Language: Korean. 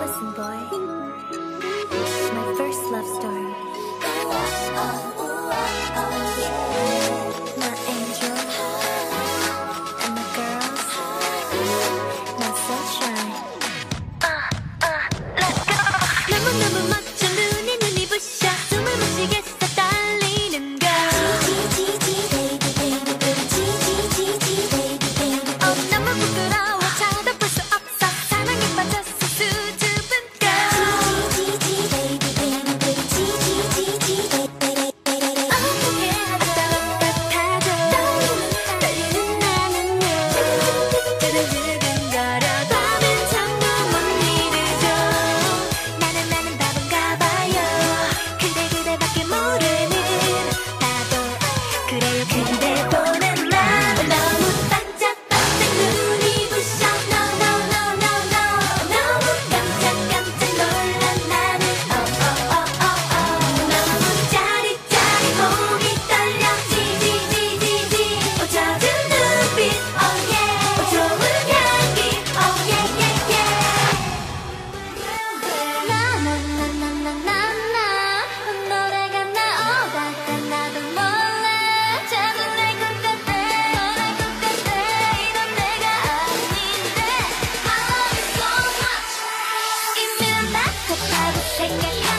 Listen, boy, my first love story. My angel and my girls, my sunshine. Let's go. 너무너무 멋져 눈이 부셔 숨을 못 쉬겠어 떨리는 걸. 너무 부끄러워 쳐다볼 수 없어 사랑에 빠졌어 수줍은 걸. 어떻게 하다 같아져 떨리는 나는요. 두근두근거려 밤엔 잠도 못 이루죠. 나는 바본가 봐요. 근데 그대밖에 모르는 나도 그래요. 그대 보는 나 너무 반짝반짝 눈이 부셔. No no no no no 너무 깜짝깜짝 놀란 나는 너무 짜릿짜릿 목이 떨려 지지지지지 젖은 눈빛 oh yeah 좋은 향기 oh yeah yeah yeah 나나나나나나 노래가 나오다가 나도 몰래 짜증날 것 같아 이런 내가 아닌데 I love you so much 이면 나 급하고 생각하면